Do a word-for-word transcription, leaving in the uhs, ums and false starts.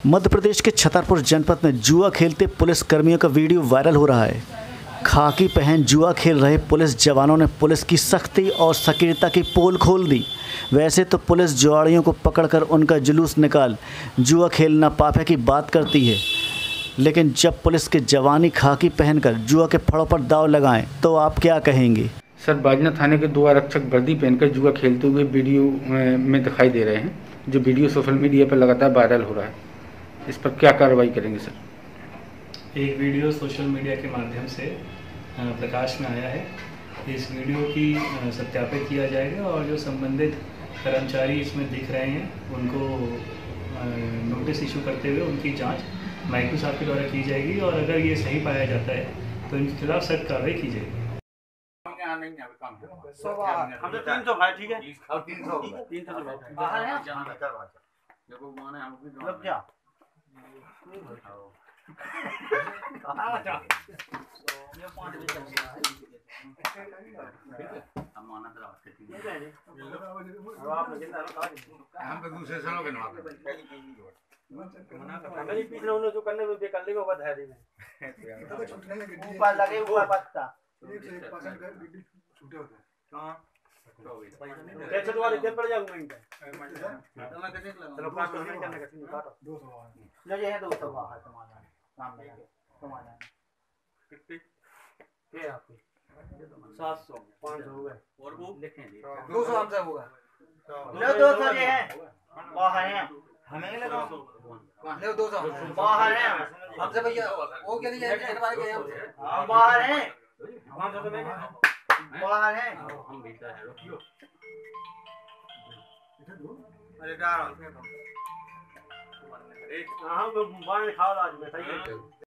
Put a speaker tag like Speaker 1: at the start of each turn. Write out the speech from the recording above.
Speaker 1: मध्य प्रदेश के छतरपुर जनपद में जुआ खेलते पुलिस कर्मियों का वीडियो वायरल हो रहा है। खाकी पहन जुआ खेल रहे पुलिस जवानों ने पुलिस की सख्ती और सक्रियता की पोल खोल दी। वैसे तो पुलिस जुआड़ियों को पकड़कर उनका जुलूस निकाल जुआ खेलना पाप है की बात करती है, लेकिन जब पुलिस के जवानी खाकी पहनकर जुआ के फड़ों पर दाव लगाएं तो आप क्या कहेंगे?
Speaker 2: सर, बाजना थाने के दो आरक्षक वर्दी पहनकर जुआ खेलते हुए वीडियो में दिखाई दे रहे हैं, जो वीडियो सोशल मीडिया पर लगातार वायरल हो रहा है। इस पर क्या कार्रवाई करेंगे सर?
Speaker 3: एक वीडियो सोशल मीडिया के माध्यम से प्रकाश में आया है। इस वीडियो की सत्यापित किया जाएगा और जो संबंधित कर्मचारी इसमें दिख रहे हैं उनको नोटिस इशू करते हुए उनकी जांच माइक्रो साहब के द्वारा की जाएगी और अगर ये सही पाया जाता है तो इनके खिलाफ सख्त कार्रवाई की जाएगी।
Speaker 4: हम तो तीन सौ भाई, ठीक है, और तीन सौ तीन सौ बाहर है देखो माने हम भी मतलब क्या ये पांच बजे हम माना तो आपके तीन अब आप हम तो दूसरे सालों के नाम हमें ही पिछले उन्होंने जो करने में कर लेंगे वो बता देंगे। ऊपर लगे हुआ पत्ता छूटे होते हैं कैसे दोबारा दिन पड़ जाऊंगा इनका चलो पाँच मिनट करने का सीन काटो दो सौ लो ये है दो सौ बाहर तुम्हारा सामने तुम्हारा कितने ये आपके सात सौ पाँच सौ हो गए और वो लिखें दो सौ हमसे होगा लो दो सौ ये है बाहर है हमें लगा लो दो सौ बाहर है हमसे भैया वो क्या नहीं है वाले के हम बाहर हैं पाँच सौ तो मैं बाहर है हम भीतर है रुकियो अरे डाल अरे हम बाहर खाओ आज में सही है।